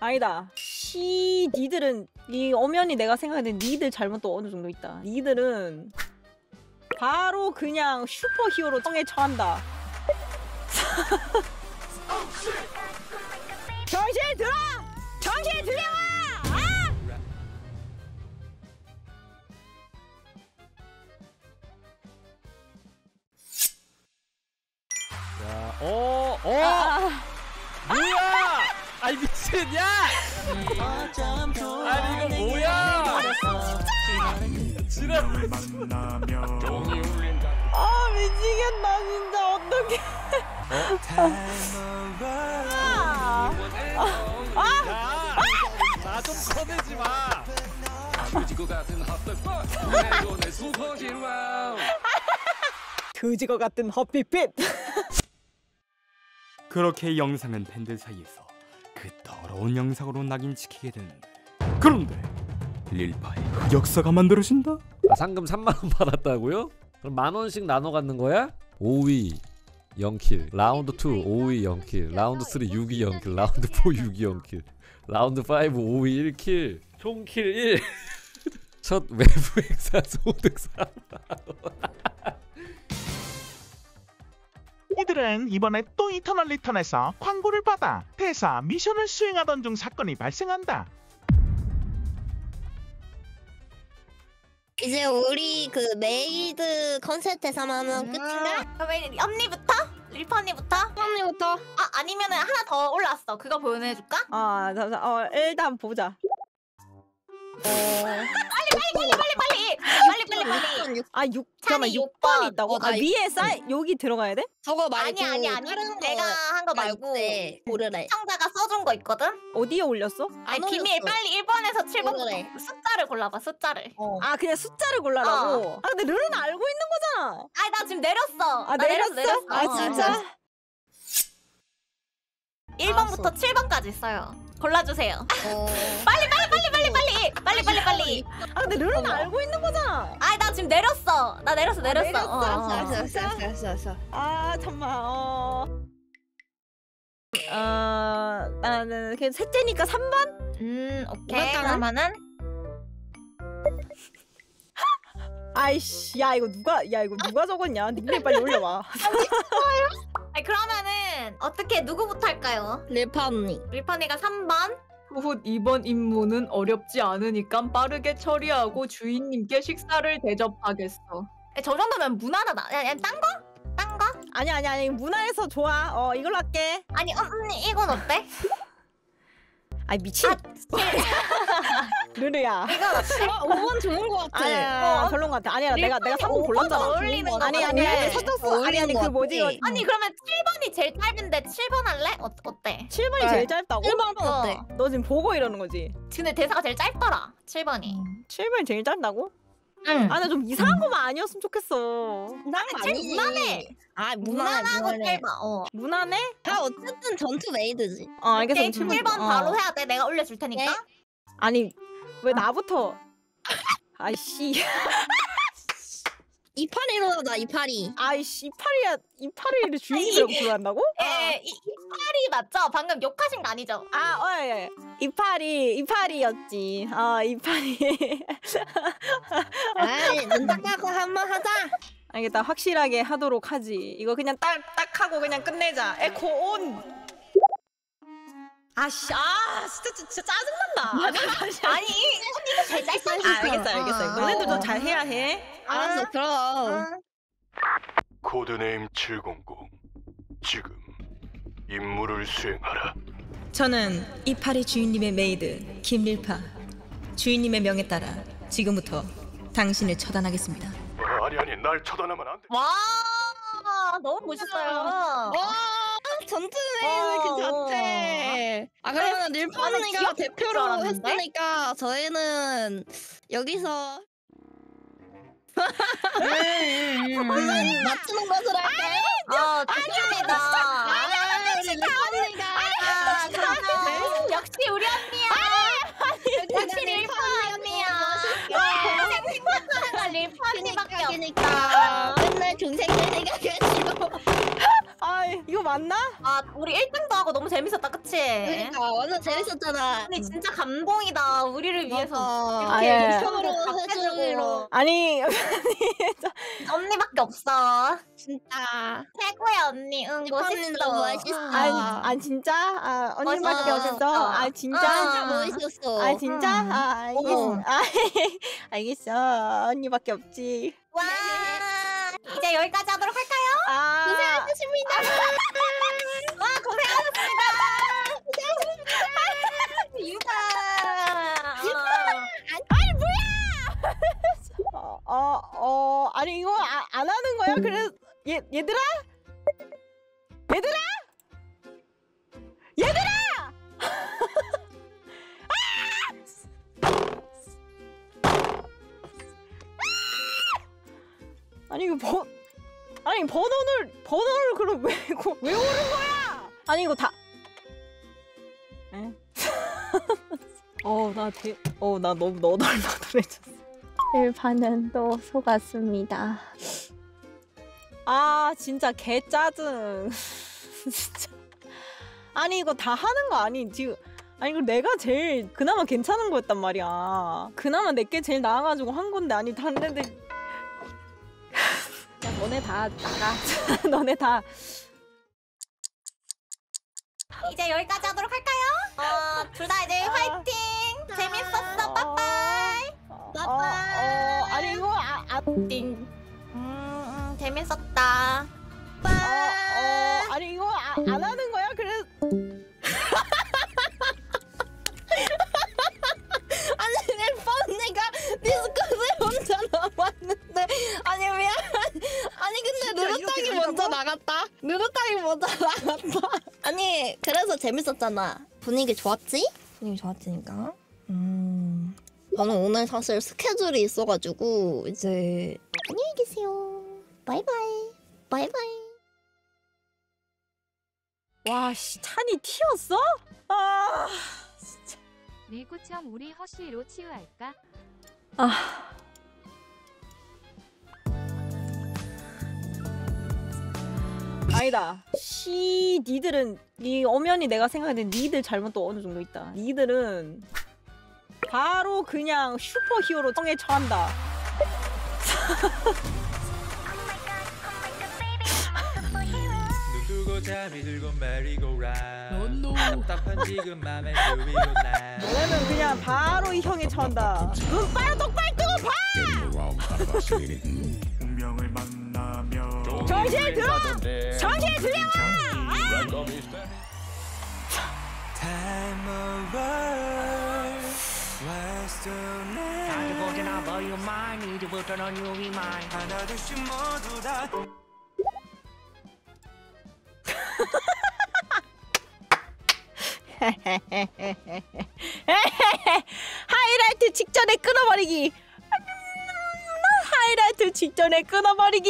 아니다. 니들은 이 엄연히 내가 생각하는 니들 잘못도 어느 정도 있다. 니들은 바로 그냥 슈퍼히어로 성에 처한다. 정신 들어! 정신 들여와! 뭐야! 아이 미친 야! 아니 이거 뭐야! 지랄. 미치겠다 진짜 어떡해. 나 좀 꺼내지 마. 그지거 같은 헛빛빛. 그렇게 영상은 팬들 사이에서 그 더러운 영상으로 낙인찍히게 되는데, 그런데 릴파의 흑역사가 만들어진다? 상금 3만원 받았다고요? 그럼 만원씩 나눠 갖는 거야? 5위 0킬, 라운드 2 5위 0킬, 라운드 3 6위 0킬, 라운드 4 6위 0킬, 라운드 5 5위 1킬, 총킬 1. 첫 외부 행사 소득 3만원. 이들은 이번에 또 이터널 리턴에서 광고를 받아 대사 미션을 수행하던 중 사건이 발생한다. 이제 우리 그 메이드 컨셉에서 하면 끝인가? 그럼 언니부터? 릴파 언니부터? 언니부터. 아니면은 하나 더 올라왔어. 그거 보내줄까? 잠시만. 일단 보자. 빨리. 6번이 있다고? 나 위에 여기 들어가야 돼? 저거 말고 아니. 다른 내가 한 거 말고 고르래. 시청자가 써준 거 있거든? 어디에 올렸어? 아니 비밀 빨리 1번에서 7번 고르래. 숫자를 골라봐 숫자를. 그냥 숫자를 골라라고? 근데 르르는 알고 있는 거잖아. 아니 나 지금 내렸어. 나 내렸어? 내렸어. 진짜? 1번부터 7번까지 있어요. 골라주세요. 빨리. 근데 르르는 알고 있는 거잖아. 아니 나 지금 내렸어. 나 내렸어. 알았어. 잠깐만. 나는 그냥 셋째니까 3번? 오케이. 그러면은 아이씨, 이거 누가 적었냐? 닉네임 빨리 올려봐. 아니 그러면은 어떻게 누구부터 할까요? 릴파 언니. 릴파 언니가 3번. 후훗 이번 임무는 어렵지 않으니까 빠르게 처리하고 주인님께 식사를 대접하겠어. 저 정도면 무난하다. 딴 거? 아니 문화에서 좋아. 이걸로 할게. 아니 언니 이건 어때? 미친. 르르야. 이건 어때? 5번 좋은 거 같아. 아니야, 별론 것 같아. 아니야, 내가 3번 골랐잖아. 어울리는 거 아니 서쳤어. 아니 그 뭐지? 아니 그러면 7번이 제일 짧은데 7번 할래? 어때? 7번이 제일 짧다고? 1번은 어때? 너 지금 보고 이러는 거지? 근데 대사가 제일 짧더라. 7번이. 7번이 제일 짧다고? 응. 나 좀 이상한 거만 아니었으면 좋겠어. 제일 무난해. 무난하고 짧아. 무난해? 어쨌든 전투 메이드지. 알겠어. 7번 바로 해야 돼. 내가 올려줄 테니까. 네. 아니 왜 나부터? 아이씨. 이파리로 하자. 이파리. 아이씨 이파리를 주인이라고 불러한다고? 이파리 맞죠? 방금 욕하신 거 아니죠? 예. 이파리였지. 이파리. 눈 닦아서 한번 하자. 알겠다. 확실하게 하도록 하지. 이거 그냥 딱 하고 그냥 끝내자. 에코 온. 진짜 짜증난다. 아니 언니가 제일 짧아. 알겠어. 너네들도 잘 해야 해. 알았어. 그럼. 코드네임 700 지금 임무를 수행하라. 저는 이파리 주인님의 메이드 김릴파. 주인님의 명에 따라 지금부터 당신을 처단하겠습니다. 아니 날 처단하면 안 돼. 와 너무 멋있어요. 전투 메이드 그 자체. 그러면 릴파 언니가 대표로 했으니까 저희는 여기서 맞추는 것으로 할까요? 좋습니다. 역시 우리 언니야. 역시 릴파 언니야. 생각하는 건 릴파 언니밖에 없다. 맨날 동생들 생각해주고. 이거 이거 맞나? 아 우리 1등도 하고 너무 재밌었다 그치? 그러니까 완전 재밌었잖아. 아니 진짜 감동이다 우리를 위해서 아, 이렇게 예. 미션으로 해주기로. 해주기로 아니 언니밖에 없어 진짜. 최고야 언니 응 립하님도 멋있어. 아 진짜? 아 언니밖에 멋있어, 없어? 멋있어. 아 진짜? 진짜 멋있었어. 아 진짜? 아 알겠어. 어. 아, 알겠어. 언니밖에 없지. 와 이제 여기까지 하도록 할까요? 아 고생하셨습니다. 와 고생하셨습니다 유다 아니 이거 안 하는 거야? 그래 얘들아? 아니 이거 아니 번호를 그럼 왜 오른 거야? 아니 이거 다 에? 나 너무 너덜너덜해졌어. 1파는 또 속았습니다. 아 진짜 개 짜증. 진짜. 아니 이거 다 하는 거 아니 지금. 아니 이거 내가 제일 그나마 괜찮은 거였단 말이야. 그나마 내게 제일 나아가지고 한 건데 아니 다른 애들 야 너네 다 나가. 너네 다. 이제 여기까지 하도록 할까요? 둘 다 이제 화이팅 재밌었어 빠빠이 아니 이거 재밌었다 아니 이거 안 하는 거야? 그래. 아니 내 뻔내가 디스코드에 혼자 남았는데 아니 미안. 아니 근데 누르땅이 먼저 나갔다. 아니 그래서 재밌었잖아. 분위기 좋았지? 분위기 좋았으니까. 저는 오늘 사실 스케줄이 있어가지고 이제 안녕히 계세요. 바이바이. 와 씨 찬이 튀었어? 아 진짜. 밀고청 우리 허쉬로 치유할까? 아니다. 니들은 이 엄연히 내가 생각하는 니들 잘못도 어느 정도 있다. 니들은 바로 그냥 슈퍼히어로 성에 처한다. 눈 뜨고 잠이 들고 메리고라운드 답답한 지금 맘에 누비고 나 너네는 그냥 바로 이 형에 처한다. 눈 빨리 똑바로 뜨고 봐! 운명을 만나며 정신 들어! 정신 들여! Time over What's the name 하나 둘씩 모두 다 하이라이트 직전에 끊어버리기. 하이라이트 직전에 끊어버리기.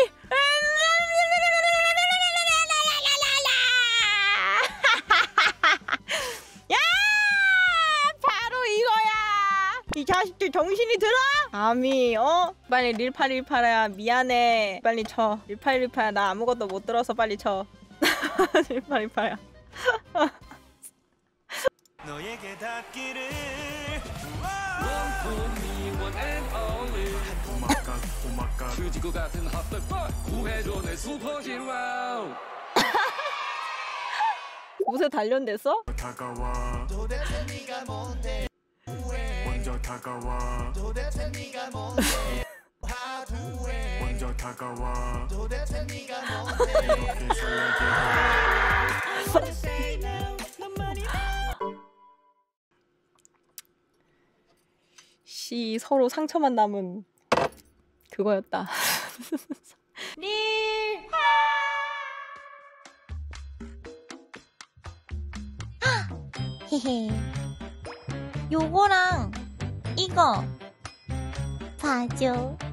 야, 바로 이거야. 이 자식들 정신이 들어? 아미 빨리 릴파야 미안해. 빨리 쳐. 릴파야 나 아무것도 못 들어서 빨리 쳐. 릴파야. 너에게 닿기를 오마카 휴지구 같은 핫돌파 구해줘 내 슈퍼히로. 옷에 단련됐어? 다가와 도대체 네가 뭔데 먼저 다가와 도대체 네가 뭔데 먼저 다가와 도대체 네가 뭔데 이렇게 설레게 씨 서로 상처만 남은 그거였다. 헤헤. 요거랑 이거 봐줘.